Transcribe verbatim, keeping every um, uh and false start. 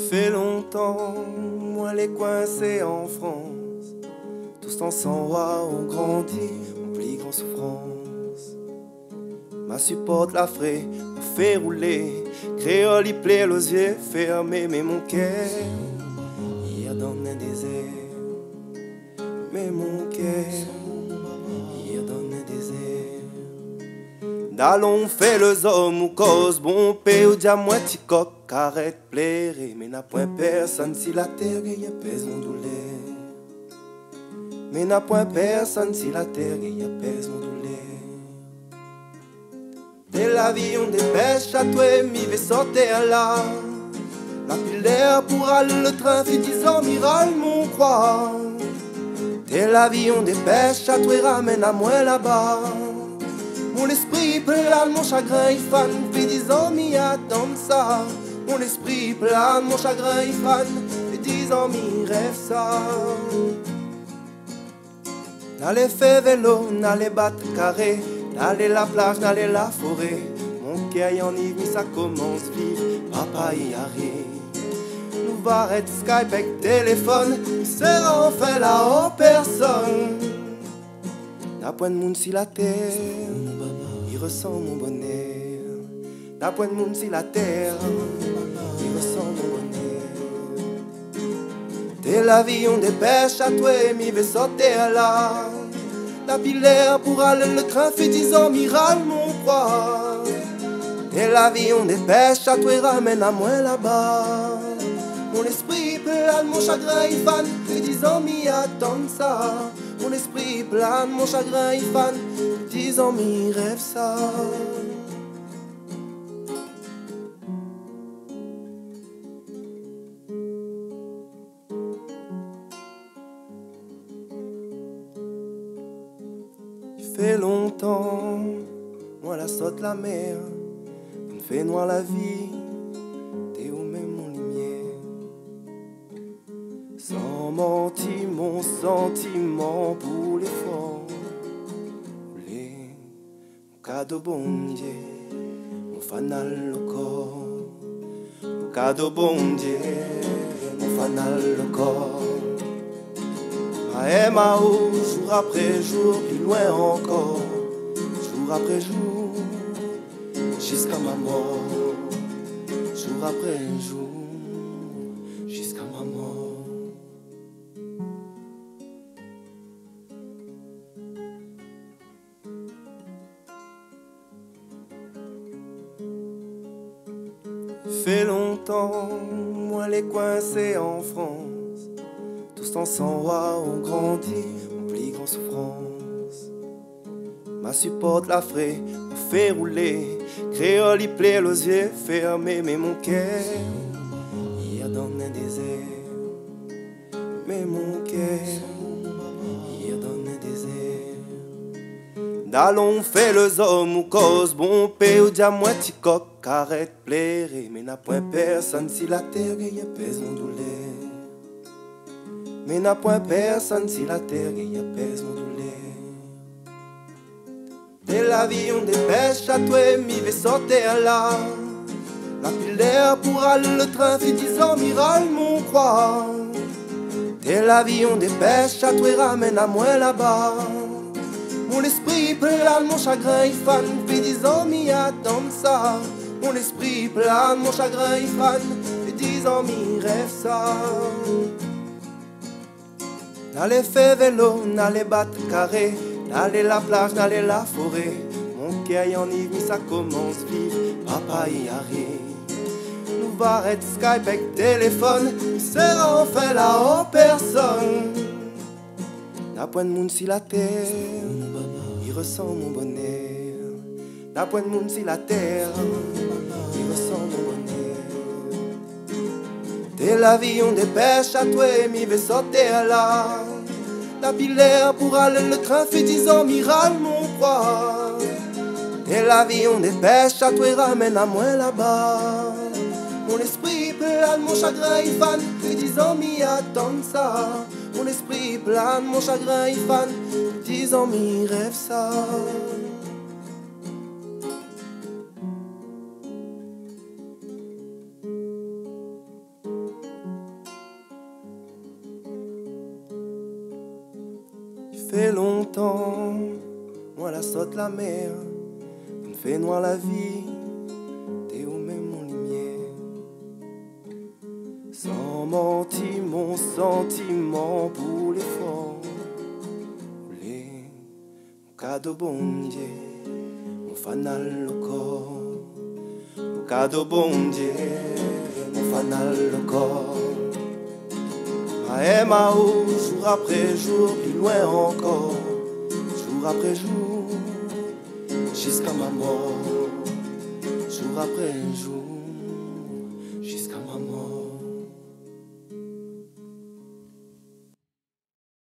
Fait longtemps, moi les coincés en France, tous ensemble ont grandi, en plus grande souffrance. Ma supporte la frais, me fait rouler, créole y plaît, les yeux fermés, mais mon cœur, hier dans un désert, mais mon cœur, hier dans un désert. D'allons fait les hommes ou cause, bon paix ou dia moitié coq, arrête plaire, mais n'a point personne si la terre y a pèse mon douleur. Mais n'a point personne si la terre y a pèse mon douleur. De l'avion dépêche à toi, mi vais sortir là. La pilaire pour aller le train fait dix ans, miral mon croix. De l'avion dépêche à toi, ramène à moi là-bas. Mon esprit plane, mon chagrin il fan, fait dix ans, mi attend ça. Mon esprit plane, mon chagrin il fan, fait dix ans, mi rêve ça. N'allez faire vélo, n'allez battre carré, n'allez la plage, n'allez la forêt. Mon cœur y enivre, ça commence vivre, papa y arrive. Nous va arrêter Skype avec téléphone, sera enfin là en personne. N'a point de monde si la terre, il ressent mon bonheur. N'a point de monde si la terre, il ressent mon bonheur. De l'avion dépêche à toi, mi vais sortir là. La pilaire pour aller le train fait dix ans, miral mon croix. De l'avion dépêche à toi, ramène à moi là-bas. Mon esprit plane, mon chagrin il fan, fait dix ans, mi attend ça. Mon esprit plane, mon chagrin il fan, dix ans, mi rêve ça. Fait longtemps, moi la saute la mer, me fait noir la vie, t'es où même mon lumière. Sans mentir mon sentiment pour l'effort, les mon cadeau bon Dieu, mon fanal le corps, mon cadeau bon Dieu, mon fanal le corps. Ma Mao, jour après jour, plus loin encore, jour après jour, jusqu'à ma mort, jour après jour, jusqu'à ma mort. Fait longtemps, moi les coincés en France, tous ensemble ont grandi, en plus grande souffrance. Ma supporte la frais, me fait rouler, créole y plaît, les yeux fermés, mais mon cœur, hier dans un désert. Mais mon cœur, hier dans un désert. D'allons fait les hommes ou cause, bon paix ou dia moitié coq, arrête plaire, mais n'a point personne si la terre y a pèse mon douleur. Mais n'a point personne si la terre y apaise mon douleur. De l'avion dépêche à toi, mi vais sortir là. La pilaire pour aller le train fait dix ans, miral mon croix. De l'avion dépêche à toi, ramène à moi là-bas. Mon esprit plane, mon chagrin il fan, fait dix ans, mi attend ça. Mon esprit plane, mon chagrin il fan, fait dix ans, mi rêve ça. N'allez faire vélo, n'allez battre carré, n'allez la plage, n'allez la forêt. Mon cœur y enivre, ça commence vivre, papa y arrive. Nous va arrêter Skype avec téléphone, sera enfin là en personne. N'a point de monde si la terre, il ressent mon bonheur. N'a point de monde si la terre, il ressent mon bonheur. De l'avion dépêche à toi, mi vais sortir là. La pilaire pour aller le train fait dix ans, miral mon croix. De l'avion dépêche à toi, ramène à moi là-bas. Mon esprit plane, mon chagrin il fan, fait dix ans, mi attend ça. Mon esprit plane, mon chagrin il fan, dix ans, mi rêve ça. fait longtemps, moi la saute la mer, on fait noir la vie, t'es où même mon lumière. Sans mentir mon sentiment pour l'effort, les mon cadeau bon Dieu, mon fanal le corps, mon cadeau bon Dieu, mon fanal le corps. Emmaüs, jour après jour, plus loin encore, jour après jour, jusqu'à ma mort, jour après jour.